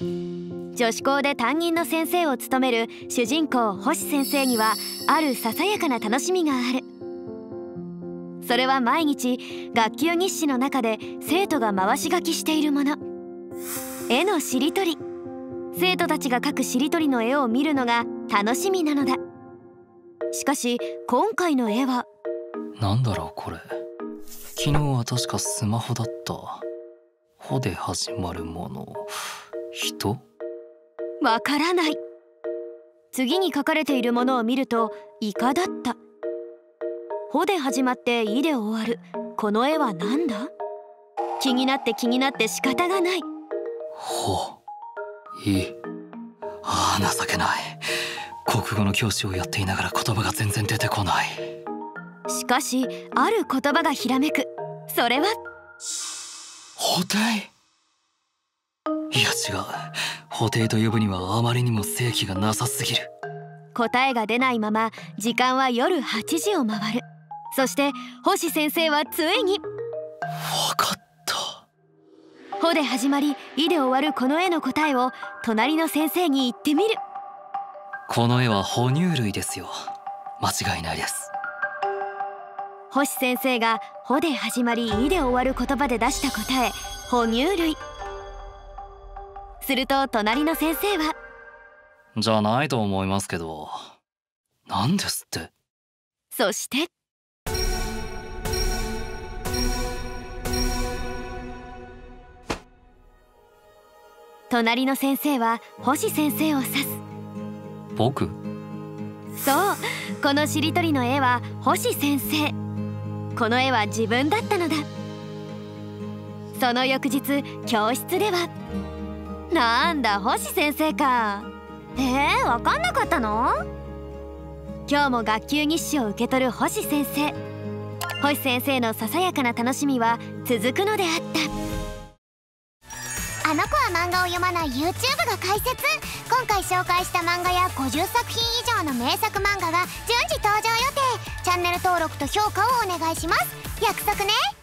女子校で担任の先生を務める主人公星先生にはあるささやかな楽しみがある。それは毎日学級日誌の中で生徒が回し書きしているもの、絵のしりとり。生徒たちが描くしりとりの絵を見るのが楽しみなのだ。しかし今回の絵はなんだろうこれ。昨日は確かスマホだった。「ほ」で始まるもの。人？ わからない。次に書かれているものを見るとイカだった。「ほ」で始まって「い」で終わるこの絵は何だ？気になって仕方がない。 ほ、い。ああ、情けない。国語の教師をやっていながら言葉が全然出てこない。 しかしある言葉がひらめく。それは布袋。いや違う、布袋と呼ぶにはあまりにも正気がなさすぎる。 答えが出ないまま時間は夜8時を回る。そして星先生はついにわかった。 「ほ」で始まり「い」で終わるこの絵の答えを隣の先生に言ってみる。 この絵は哺乳類ですよ。間違いないです。 星先生が「ほ」で始まり「い」で終わる言葉で出した答え、哺乳類。すると隣の先生は 「じゃないと思いますけど」なんですって。 そして隣の先生は星先生を指す。 僕？ そう、このしりとりの絵は星先生。この絵は自分だったのだ。その翌日教室では「なんだ星先生か。わかんなかったの？」今日も学級日誌を受け取る星先生。星先生のささやかな楽しみは続くのであった。 あの子は漫画を読まない YouTube が解説。今回紹介した漫画や50作品以上の名作漫画が順次登場予定。チャンネル登録と評価をお願いします。約束ね。